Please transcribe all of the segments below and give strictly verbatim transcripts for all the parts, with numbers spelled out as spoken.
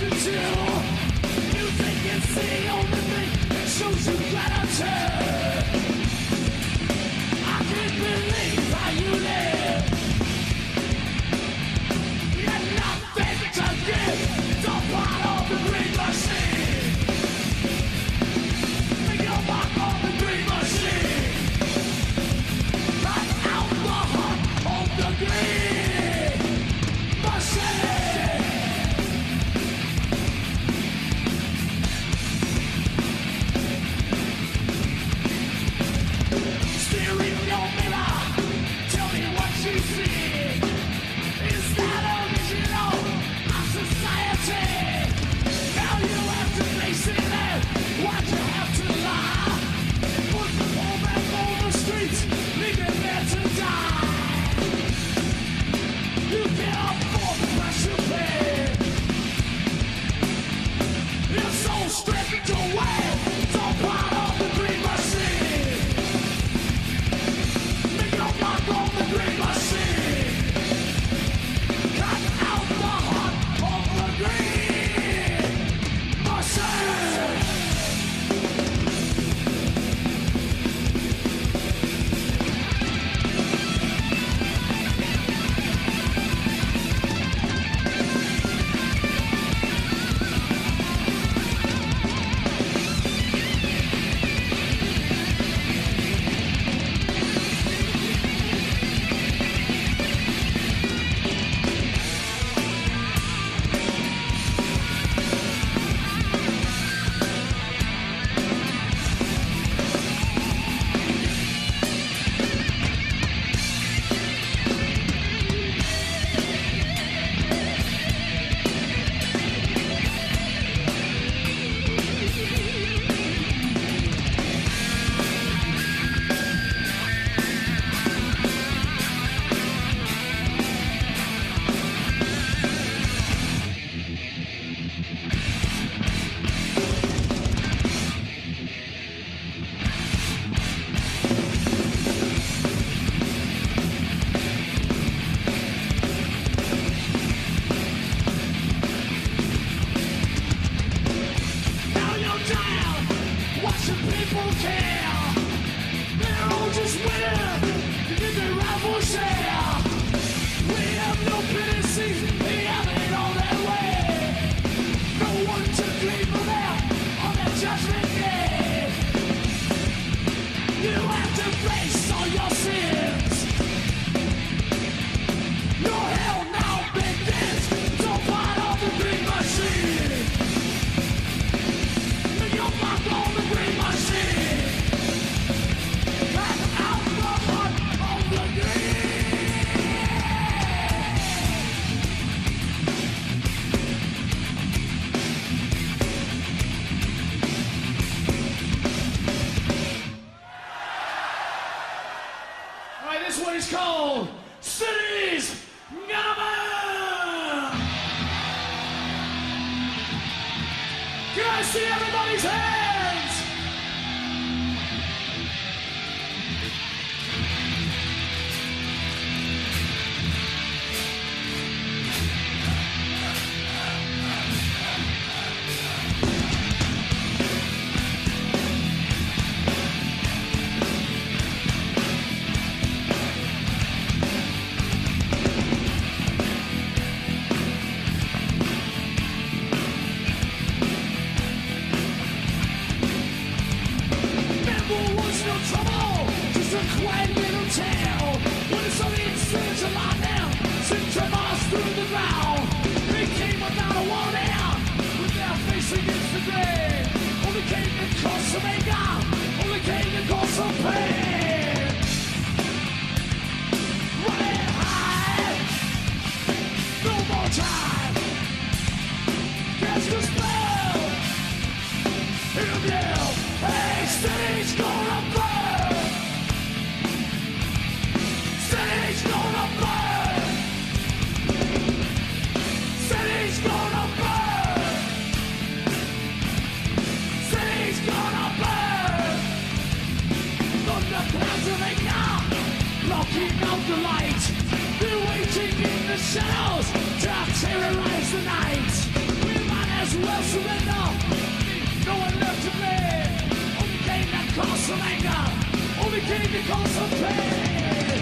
shadows to terrorize the night. We might well surrender. No one left to blame. Only game that caused some anger. Only game that caused some pain.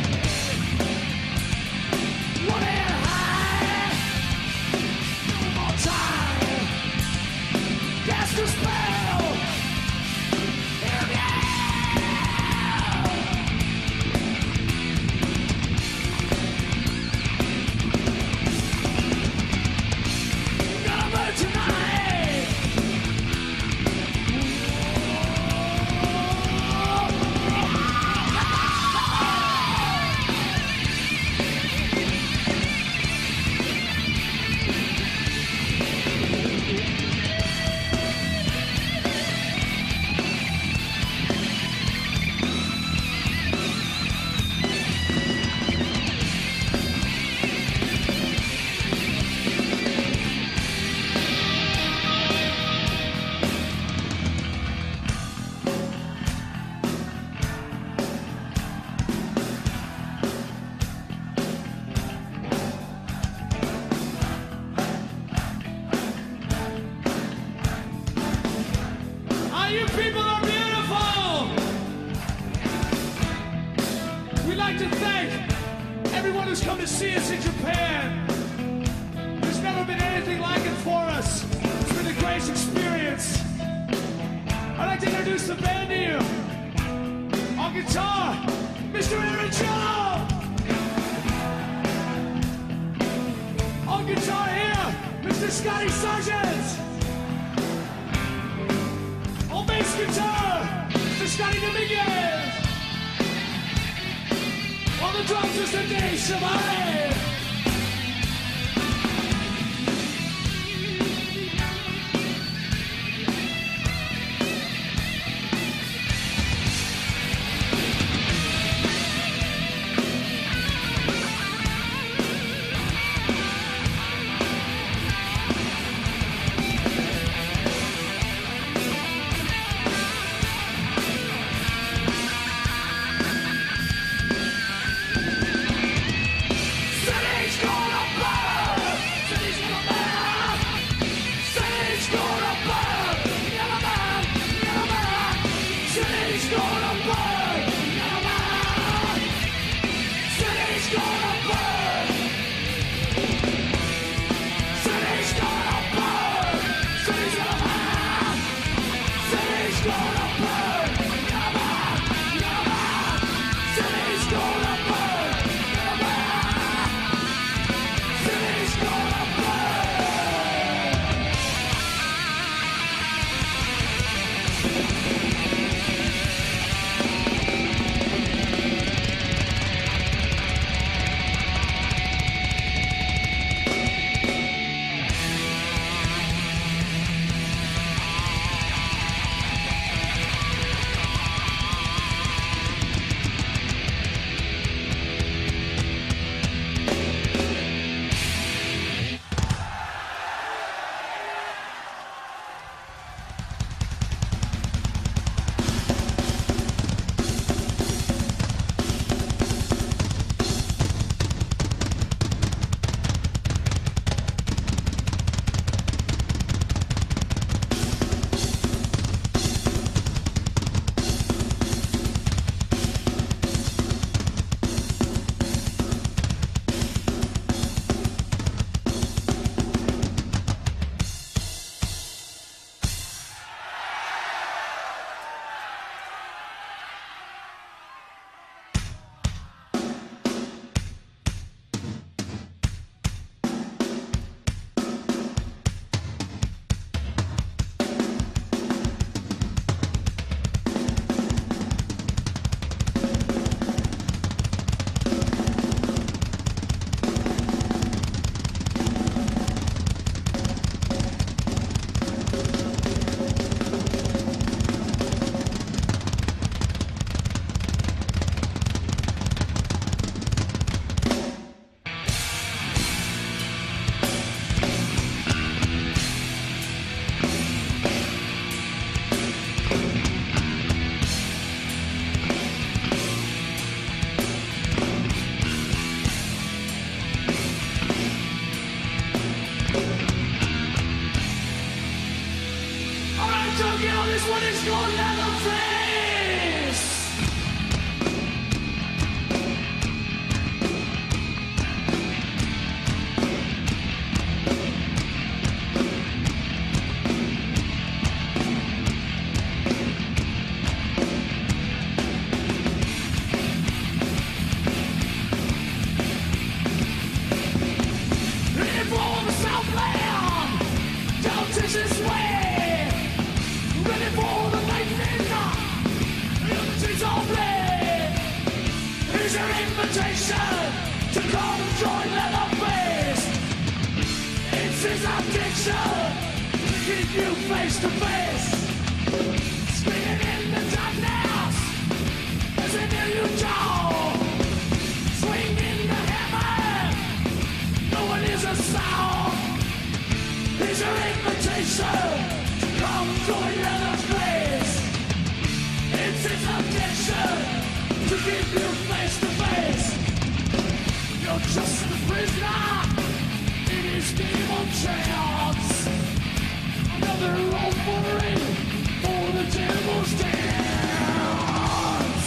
One hand high. No more time. Cast a spell. Here we go. Gonna burn tonight. Ah, you people are beautiful! We'd like to thank everyone who's come to see us in Japan. There's never been anything like it for us. It's been a great experience. I'd like to introduce the band to you. On guitar, Mister Aaron Cello. On guitar here, Mister Scotty Sargent. On bass guitar, Mister Scotty Dominguez. On the drums, Mister Dave Chevalier. Set it! your leather face. This way, ready for the lightning, empties of blade. Here's your invitation to come join Leatherface. It's his addiction to keep you face to face. Screaming in the darkness as they near you down. Swinging the hammer, no one is a sound. Here's your invitation to come join Leatherface. It's his addiction to keep you face to face. You're just a prisoner in his game of chance. Another offering for the devil's dance.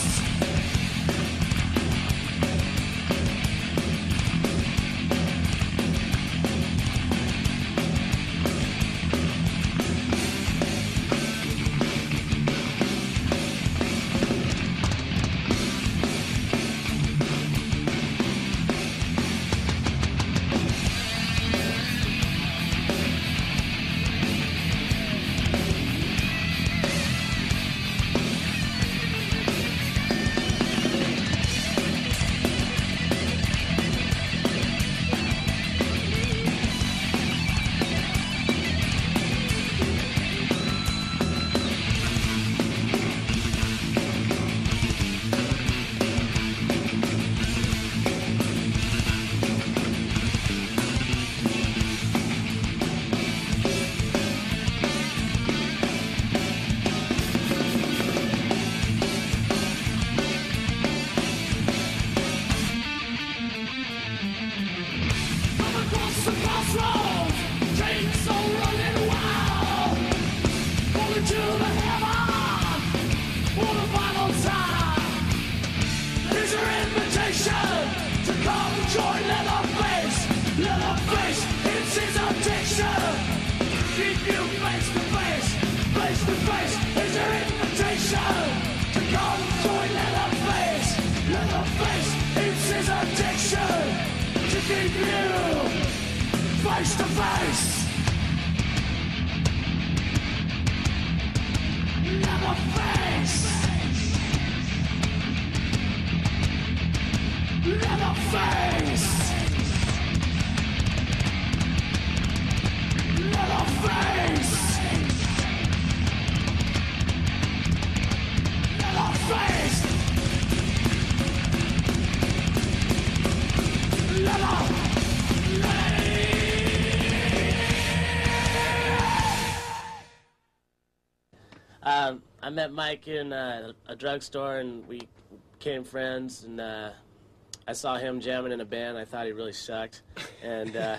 Um, I met Mike in uh, a drugstore, and we became friends, and uh, I saw him jamming in a band. I thought he really sucked, and uh,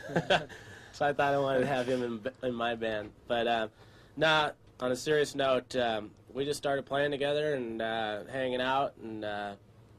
so I thought I wanted to have him in, in my band. But uh, nah, on a serious note, um, we just started playing together and uh, hanging out, and uh,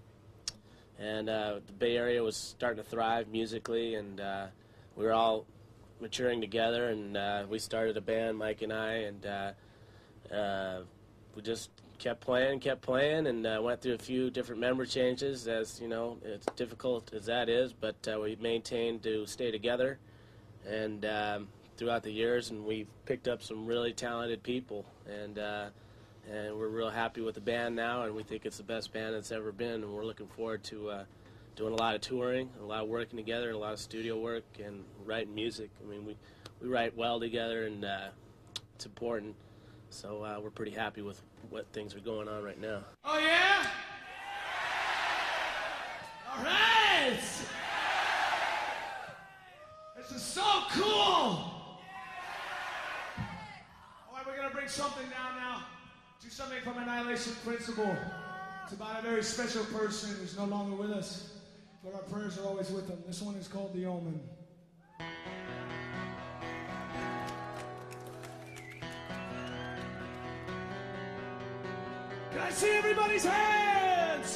and uh, the Bay Area was starting to thrive musically, and uh, we were all maturing together, and uh, we started a band, Mike and I, and uh, uh, we just kept playing, kept playing, and uh, went through a few different member changes, as you know, it's difficult as that is, but uh, we maintained to stay together, and um, throughout the years, and we picked up some really talented people, and uh, and we're real happy with the band now, and we think it's the best band it's ever been, and we're looking forward to uh, doing a lot of touring, a lot of working together, and a lot of studio work, and writing music. I mean, we, we write well together, and uh, it's important. So uh, we're pretty happy with what things are going on right now. Oh, yeah? All right! This is so cool! All right, we're going to bring something down now. Do something from Annihilation Principle. It's about a very special person who's no longer with us, but our prayers are always with them. This one is called The Omen. Can I see everybody's hands?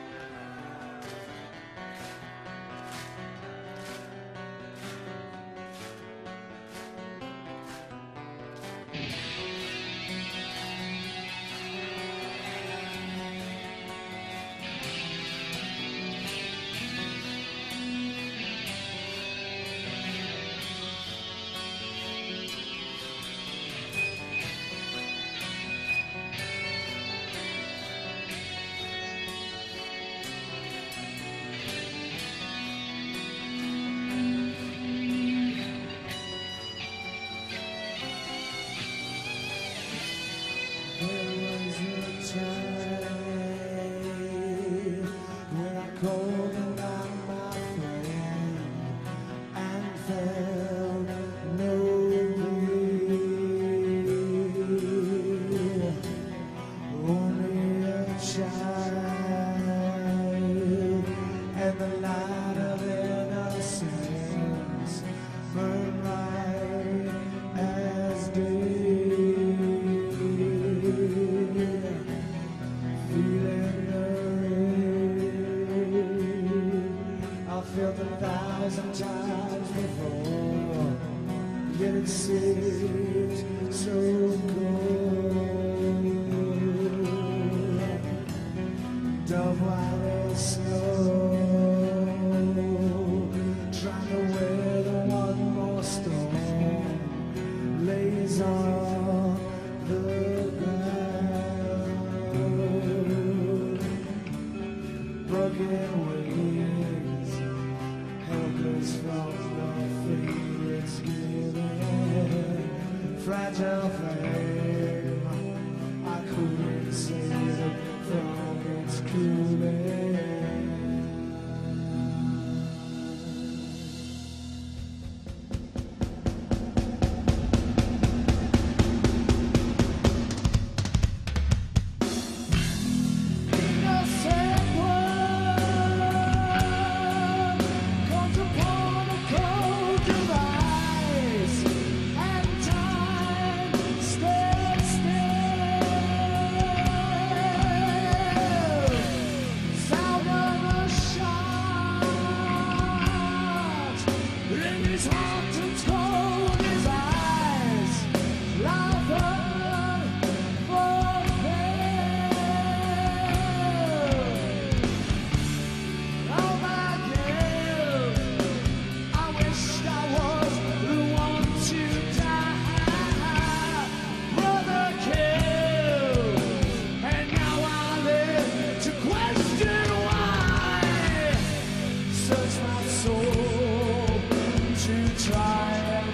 Sometimes before, yet it seems so cold. Dove white as snow, trying to weather one more storm, lays on the ground. Broken wings, helpless from the fate it's given. Fragile flame, I couldn't save it from its cooling. Search my soul to try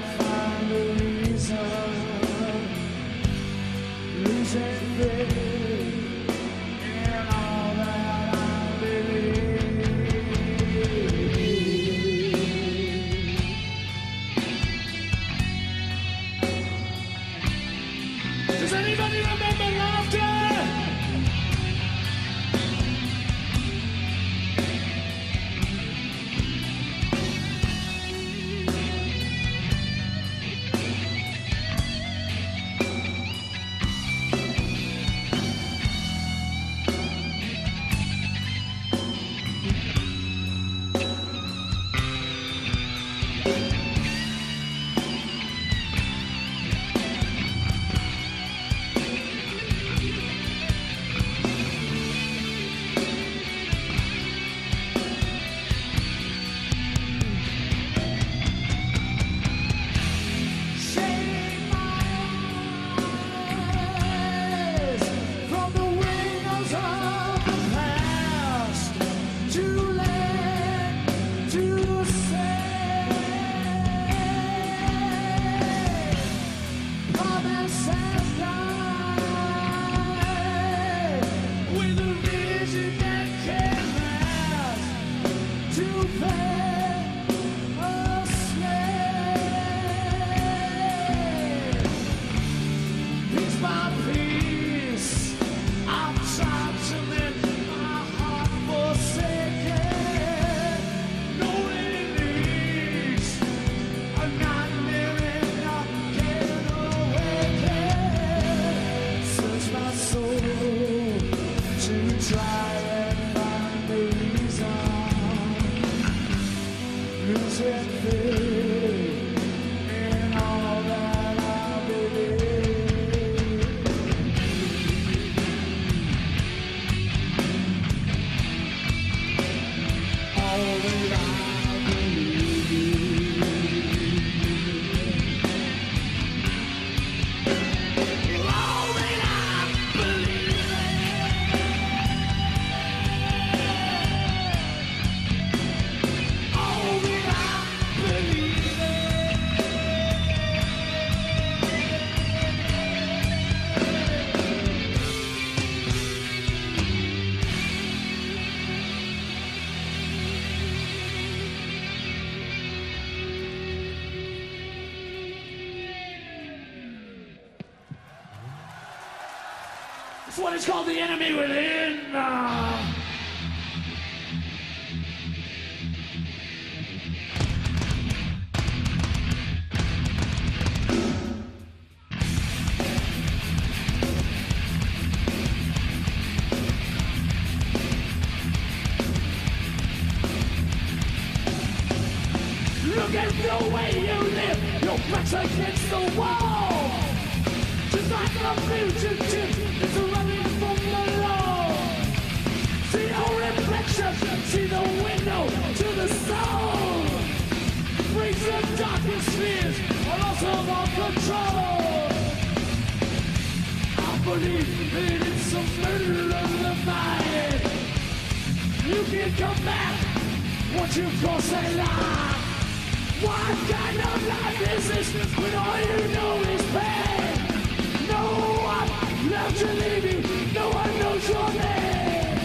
in all that I believe. All that I believe. All that I believe. All that I believe. This one is called The Enemy Within. Uh, Look at the way you live, your back's against the wall. Just like a fugitive, it's running from the law. See your reflection, see the window to the soul. Breaks the darkest fears, are lost of all control. I believe that it's the murder of the mind. You can come back, what you cross a line. What kind of life is this when all you know is pain? No one left to leave you, no one knows your name.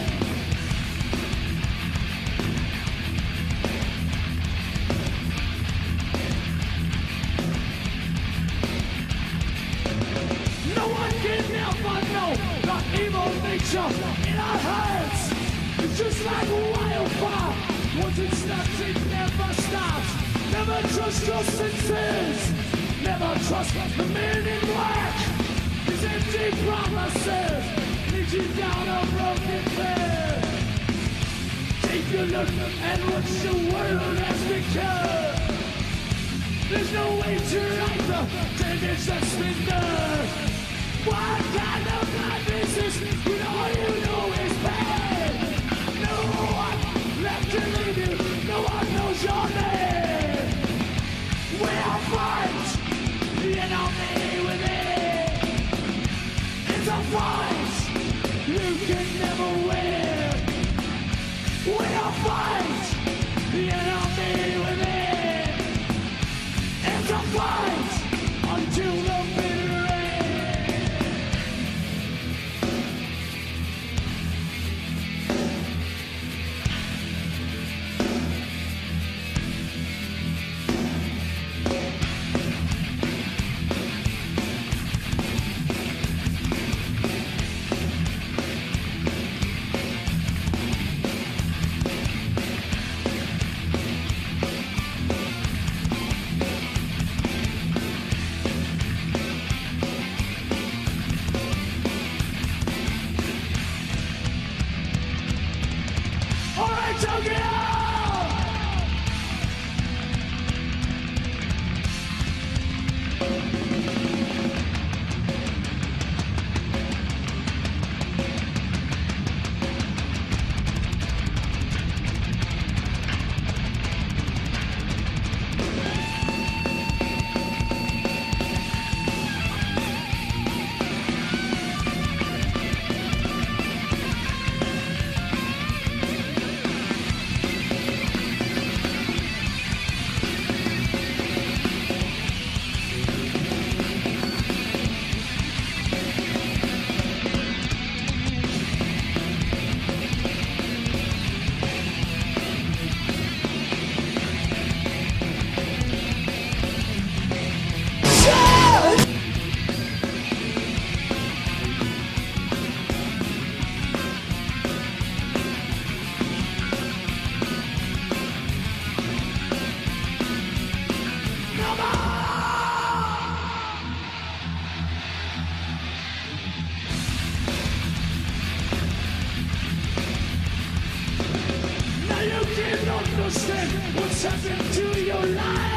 No one can ever know the evil nature in our hearts. It's just like wildfire, once it starts it never stops. Never trust your senses. Never trust the men in black. These empty promises lead you down a broken path. Take a look at what the world has become. There's no way to right the damage that's been done. What kind of life is this when all you know is pain? No one left to leave you. No one knows your name. We'll fight the enemy within. It's a fight you can never win. We'll fight the enemy within. It's a fight until the bitter end. understand what's happened to your life.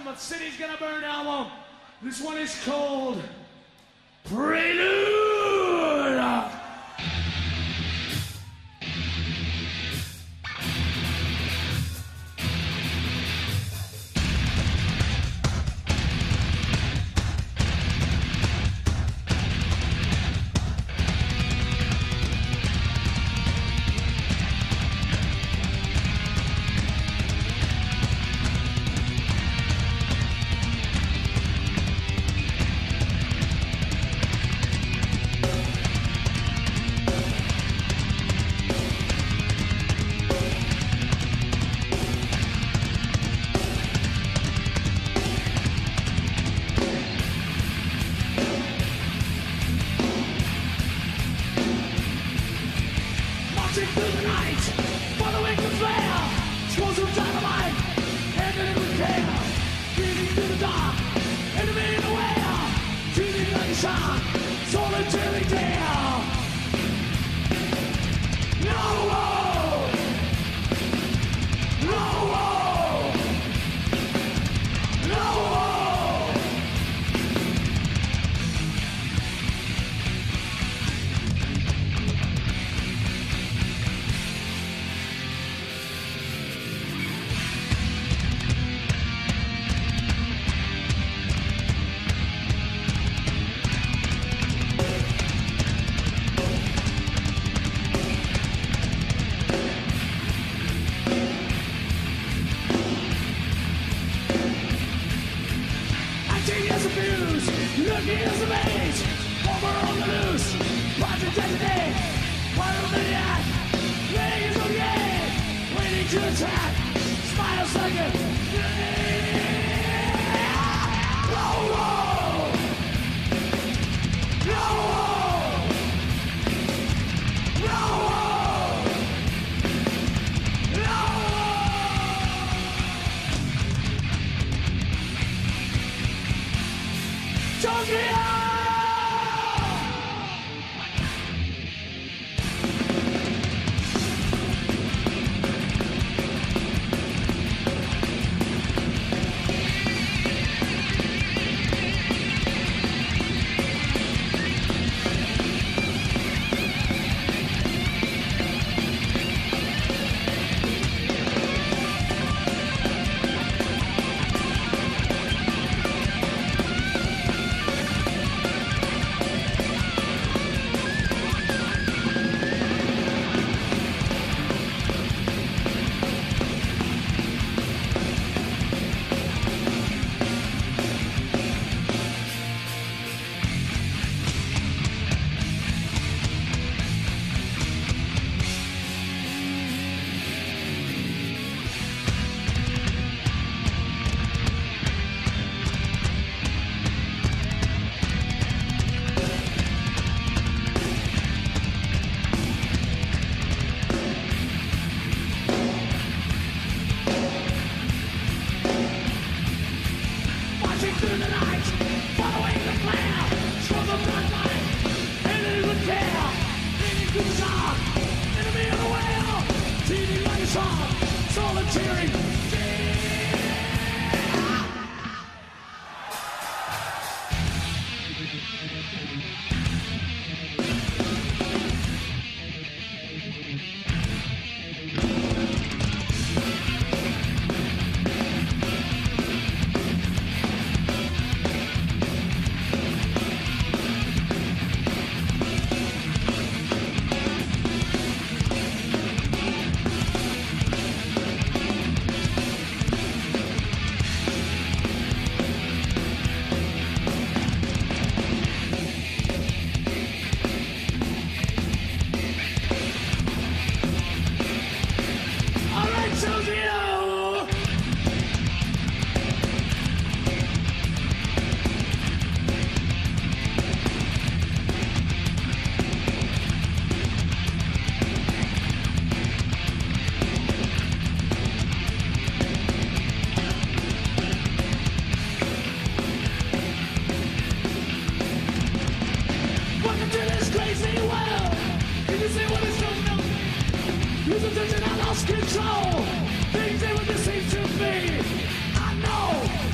from a City's Gonna Burn album. This one is called Prelude.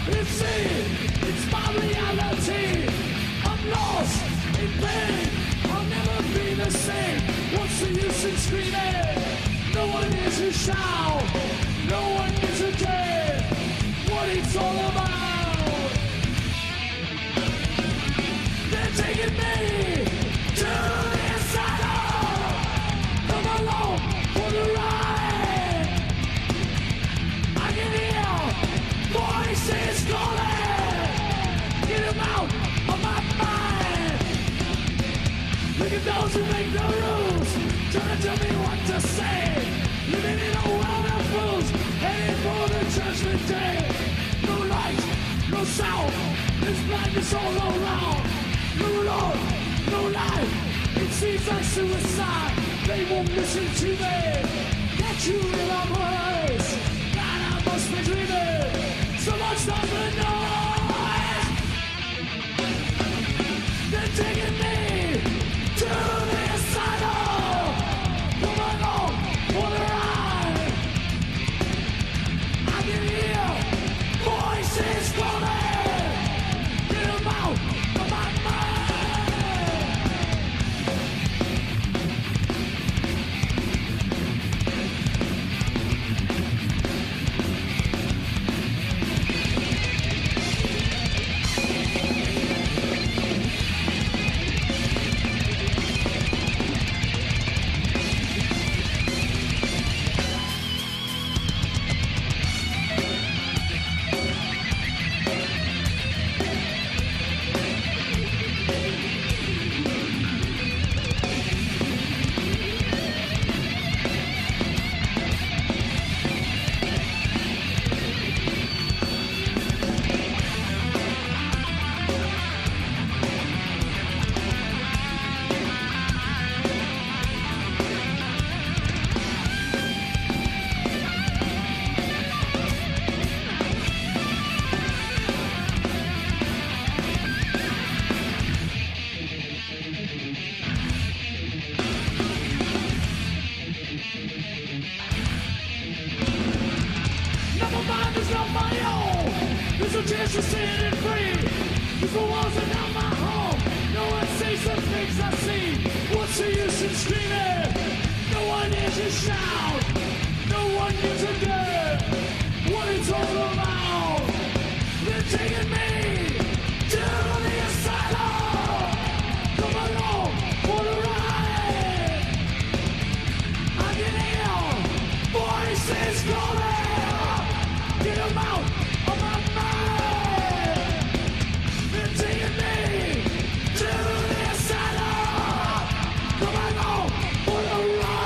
It's see, it's my reality. I'm lost in pain. I'll never be the same. What's the use in screaming? No one is to shout. No one is to care what it's all about. They're taking me to the asylum. Come along for the ride. I can hear voices calling. Get them out of my mind. Look at those who make the rules, trying to tell me what to say. Living in a world of fools, heading for the judgment day. No light, no sound, there's blindness all around. No love, no life, it seems like suicide. They won't listen to me. Can't you hear my voice? God, I must be dreaming. Someone stop the noise. They're taking me to the asylum. Come along for the ride. I can hear voices calling. Get them out of my mind. Never mind, it's not my own. There's a chance to set it free. These the walls are not my home. No one sees the things I see. What's the use in screaming? No one hears you shout. No one gives a damn what it's all about. They're taking me to the asylum. Come along for the ride. I can hear voices calling. Get them out of my mind. They're taking me to the asylum. Come along for the ride.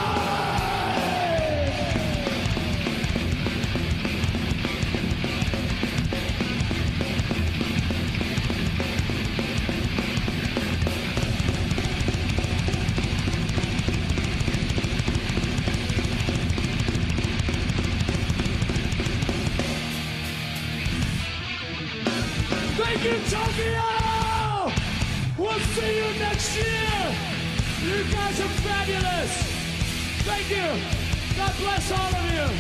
Thank you, Tokyo! We'll see you next year! You guys are fabulous! Thank you! God bless all of you!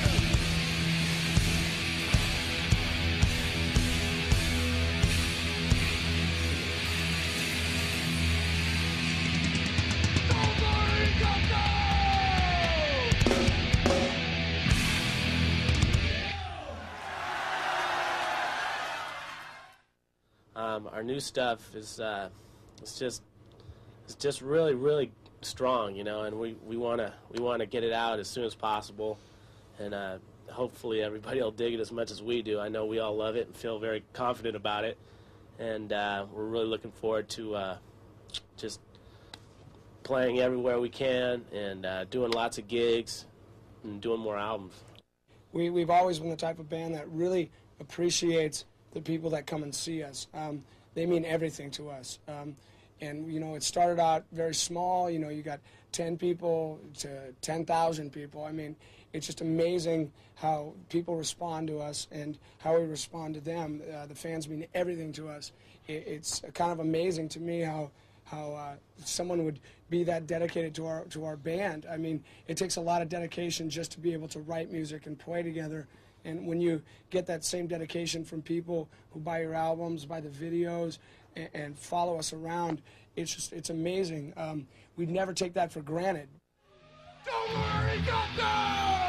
Um, our new stuff is uh, it's just it's just really really strong, you know, and we we wanna we wanna get it out as soon as possible, and uh, hopefully everybody will dig it as much as we do. I know we all love it and feel very confident about it, and uh, we're really looking forward to uh, just playing everywhere we can and uh, doing lots of gigs and doing more albums. We, we've always been the type of band that really appreciates the people that come and see us. Um, they mean everything to us. Um, and, you know, it started out very small. You know, you got ten people to ten thousand people. I mean, it's just amazing how people respond to us and how we respond to them. Uh, the fans mean everything to us. It, it's kind of amazing to me how how uh, someone would be that dedicated to our to our band. I mean, it takes a lot of dedication just to be able to write music and play together And when you get that same dedication from people who buy your albums, buy the videos, and, and follow us around, it's just, it's amazing. Um, we'd never take that for granted. Don't worry, got no!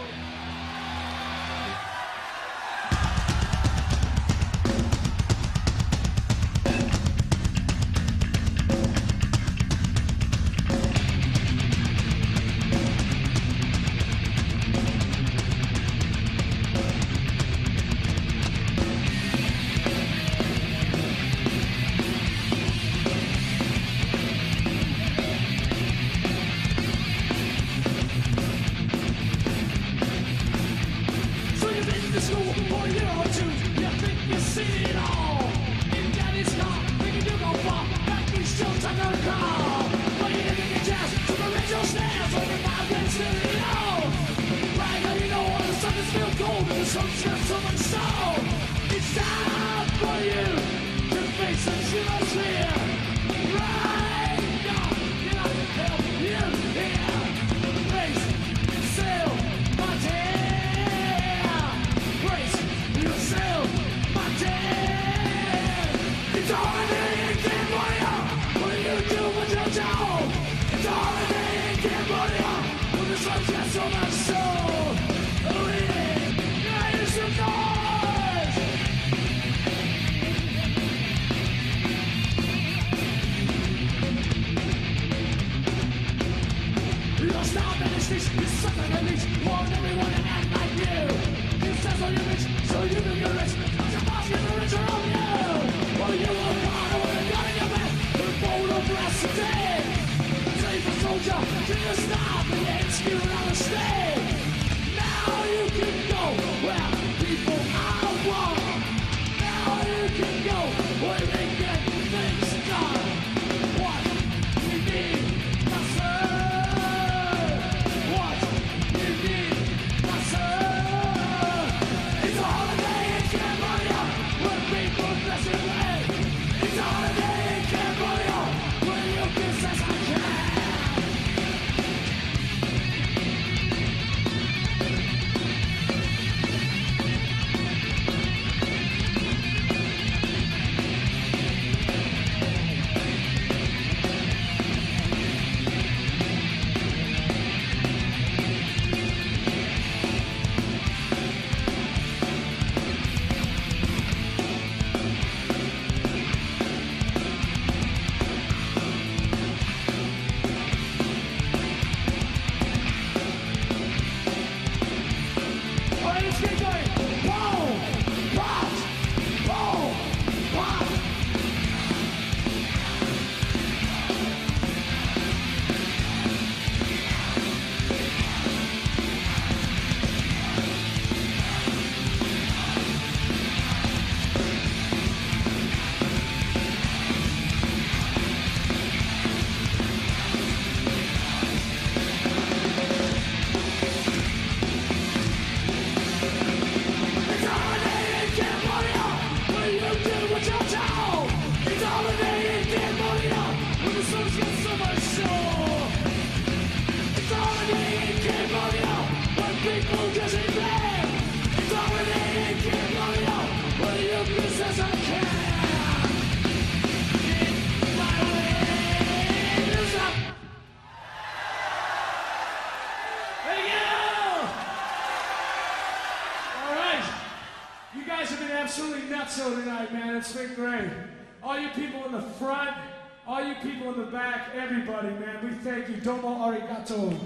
Tonight, man, it's been great. All you people in the front, all you people in the back, everybody, man, we thank you. Domo arigato.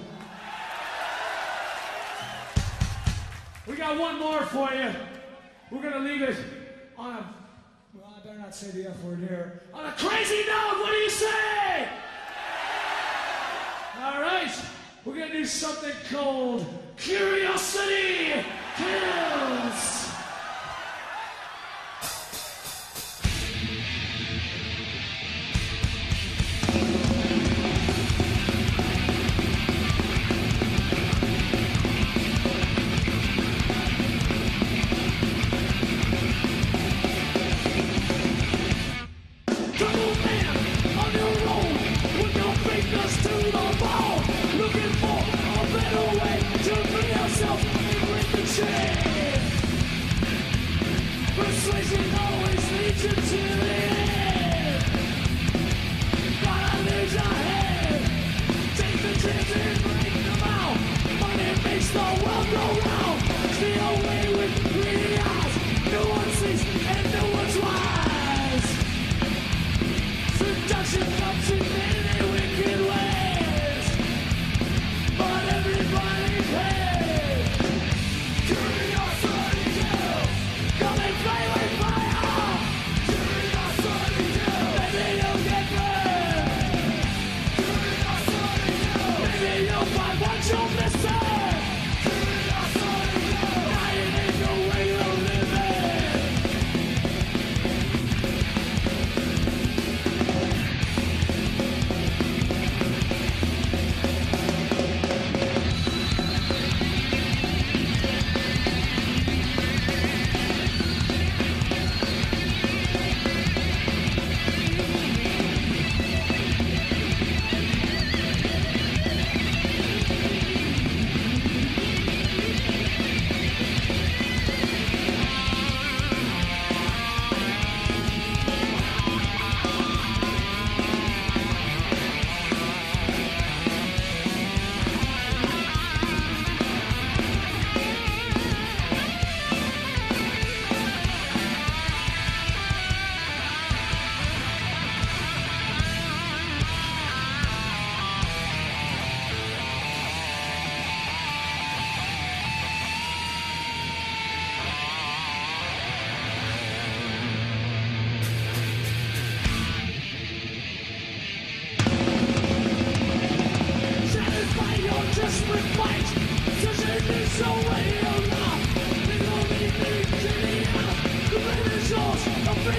We got one more for you. We're gonna leave it on a, well, I better not say the F word here, on a crazy note. What do you say? All right, we're gonna do something called Curiosity Kills. Looking for a better way to free yourself and break the chain.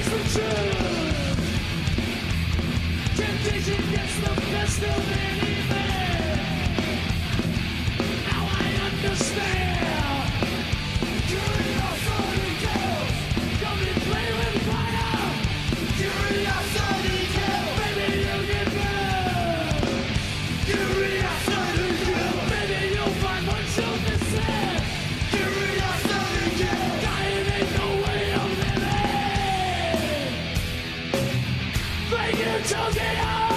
face the truth. Temptation gets the best of any man. Now I understand. Curiosity kills. Come and play with fire. Curiosity kills. Maybe you'll get burned. Curiosity kills. Maybe you'll find one truth to say. Curiosity kills. Dying ain't no way of living. Thank you, Josie.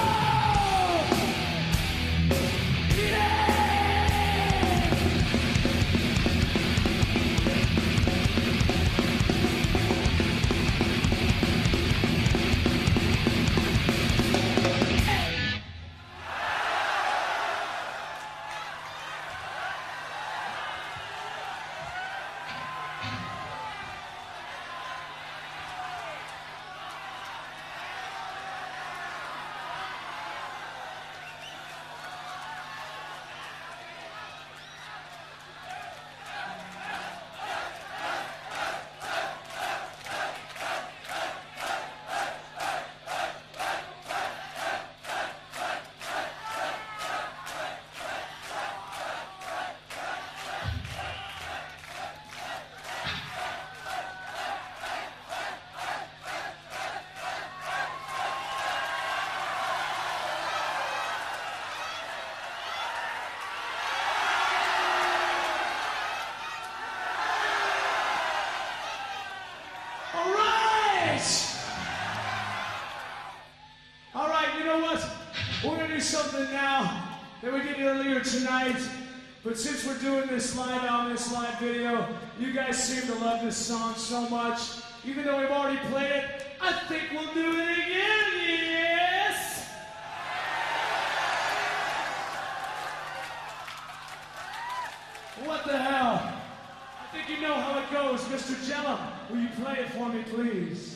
Something now that we did earlier tonight, but since we're doing this live album, this live video, you guys seem to love this song so much. Even though we've already played it, I think we'll do it again, yes? What the hell? I think you know how it goes. Mister Jellum, will you play it for me, please?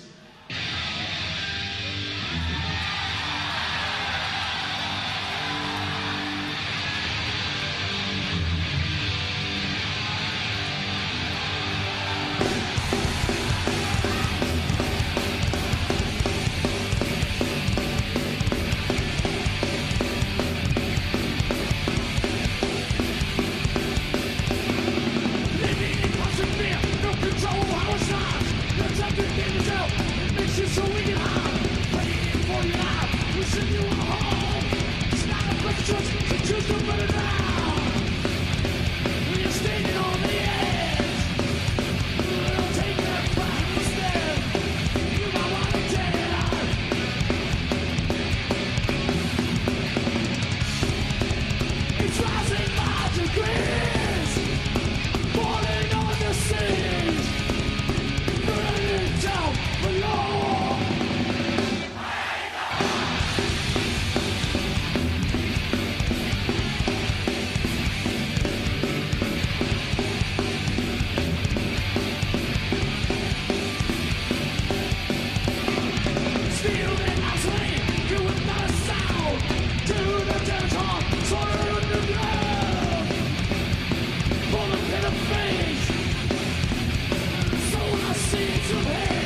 Pull a pin of face, so I see some hate.